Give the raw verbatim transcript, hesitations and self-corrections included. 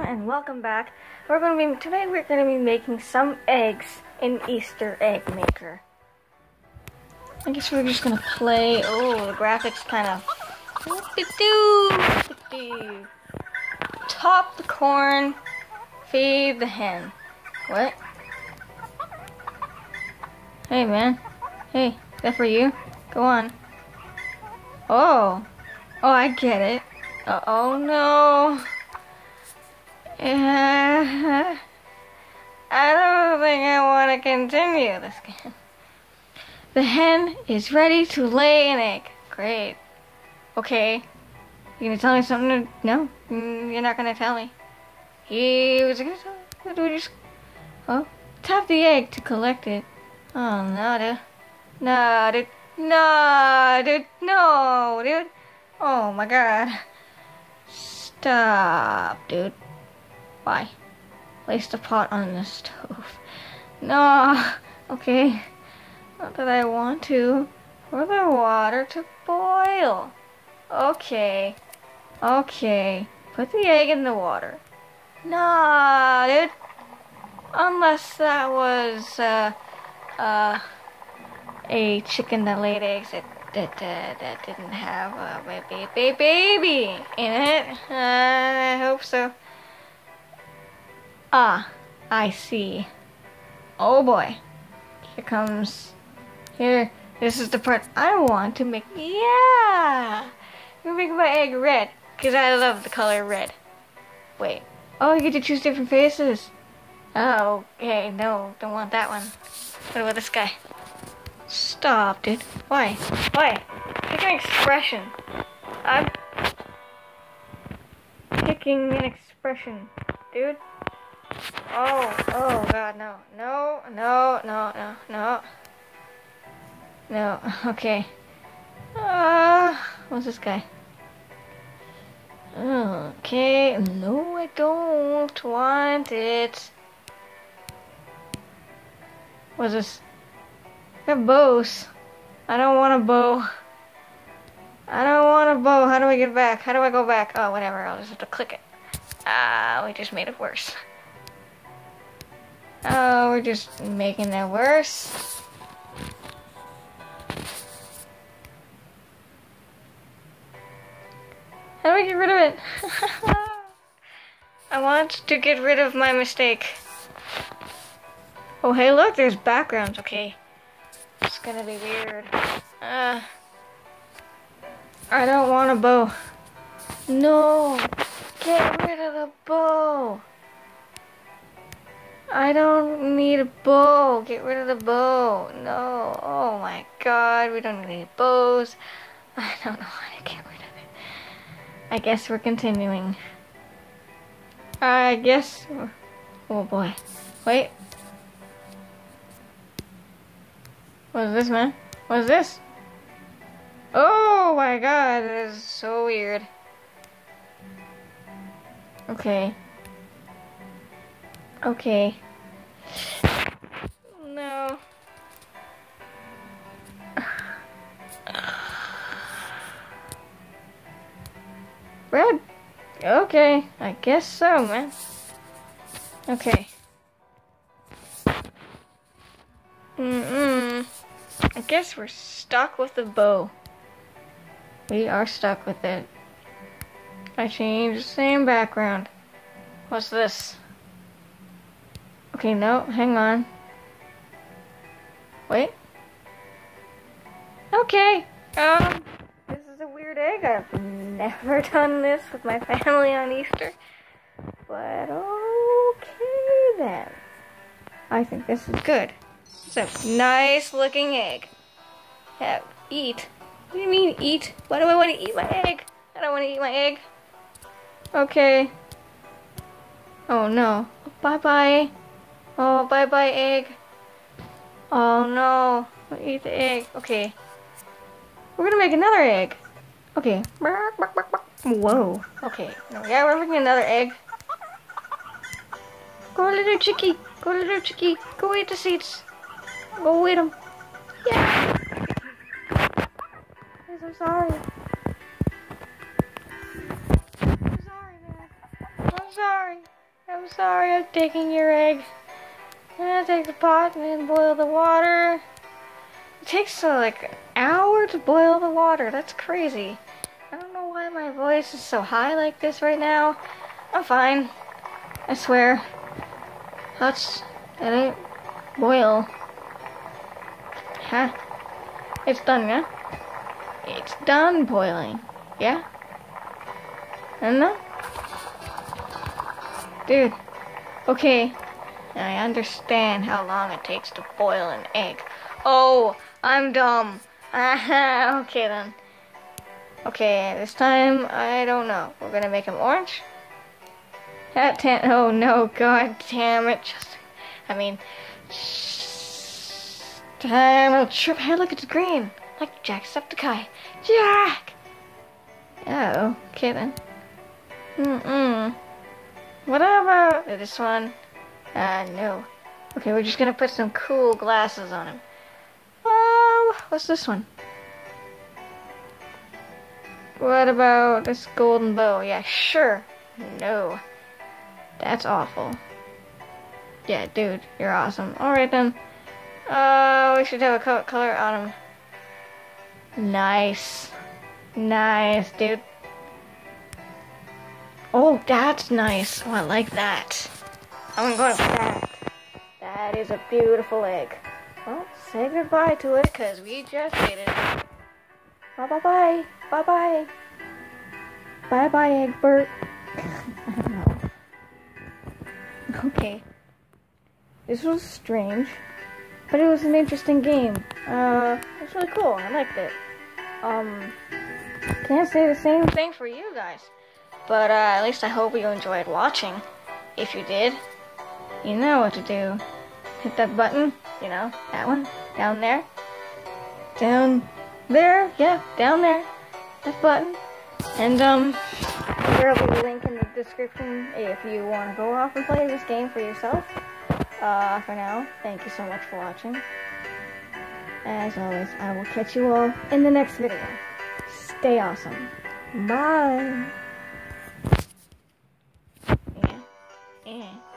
and welcome back. We're going to be today. We're going to be making some eggs in Easter egg maker. I guess we're just going to play. Oh, the graphics kind of. Top the corn, feed the hen. What? Hey, man. Hey, is that for you? Go on. Oh, oh, I get it. Uh oh no. Uh, I don't think I want to continue this game. The hen is ready to lay an egg. Great. Okay. You gonna tell me something? To, no? Mm, you're not gonna tell me. He was gonna tell me. What do we just? Oh, tap the egg to collect it. Oh no, dude. No, dude. No, dude. No, dude. Oh my God. Stop, dude. Why? Place the pot on the stove. No. Okay. Not that I want to. For the water to boil. Okay. Okay. Put the egg in the water. Nah, dude. Unless that was uh uh a chicken that laid eggs that that uh, that didn't have a baby baby in it. Uh, I hope so. Ah, I see. Oh boy. Here comes. Here. This is the part I want to make. Yeah! I'm making my egg red. Because I love the color red. Wait. Oh, you get to choose different faces. Oh, okay. No, don't want that one. What about this guy? Stop, dude. Why? Why? Pick an expression. I'm picking an expression, dude. Oh, oh God, no. No, no, no, no, no. No, okay. Uh, what's this guy? Okay, no, I don't want it. What's this? I have bows. I don't want a bow. I don't want a bow. How do I get back? How do I go back? Oh, whatever. I'll just have to click it. Ah, we just made it worse. Oh, we're just making it worse. How do I get rid of it? I want to get rid of my mistake. Oh, hey, look, there's backgrounds. Okay. It's gonna be weird. Uh, I don't want a bow. No! Get rid of the bow! I don't need a bow. Get rid of the bow. No. Oh my God. We don't need bows. I don't know how to get rid of it. I guess we're continuing. I guess. Oh boy. Wait. What is this, man? What is this? Oh my God. This is so weird. Okay. Okay. No. Red? Okay, I guess so, man. Okay. Mm-mm. I guess we're stuck with the bow. We are stuck with it. I changed the same background. What's this? Okay, no, hang on. Wait. Okay. Um, this is a weird egg. I've never done this with my family on Easter. But okay then. I think this is good. It's a nice looking egg. Yeah, eat. What do you mean eat? Why do I want to eat my egg? I don't want to eat my egg. Okay. Oh no. Bye-bye. Oh, bye-bye, egg. Oh, no. I'll eat the egg. Okay. We're gonna make another egg. Okay. Whoa. Okay. No, yeah, we're making another egg. Go, little chickie. Go, little chickie. Go eat the seeds. Go eat them. Yeah. I'm so sorry. I'm sorry, man. I'm sorry. I'm sorry, I'm taking your egg. I'm gonna take the pot and then boil the water. It takes uh, like an hour to boil the water. That's crazy. I don't know why my voice is so high like this right now. I'm fine. I swear. That's... That ain't... Boil. Huh? It's done, yeah? It's done boiling. Yeah? I don't know? Dude. Okay. I understand how long it takes to boil an egg. Oh, I'm dumb. Okay then. Okay, this time, I don't know. We're gonna make him orange? That tan- oh no, god damn it. Just, I mean, damn, I'll trip ahead, look, it's green. Like Jacksepticeye. Jack! Oh, okay then. Mm-mm. What about this one? Uh, no. Okay, we're just gonna put some cool glasses on him. Oh, what's this one? What about this golden bow? Yeah, sure. No. That's awful. Yeah, dude, you're awesome. Alright then. Uh, we should have a co color on him. Nice. Nice, dude. Oh, that's nice. Oh, I like that. I'm going for that. That is a beautiful egg. Well, say goodbye to it, because we just ate it. Bye-bye-bye. Bye-bye. Bye-bye, Egbert. I don't know. Okay. This was strange, but it was an interesting game. Uh, it was really cool. I liked it. Um, can't say the same thing for you guys. But, uh, at least I hope you enjoyed watching. If you did, you know what to do. Hit that button, you know, that one, down there. Down there, yeah, down there. That button. And, um, there'll be a link in the description if you want to go off and play this game for yourself. Uh, for now, thank you so much for watching. As always, I will catch you all in the next video. Stay awesome. Bye. Yeah. Yeah.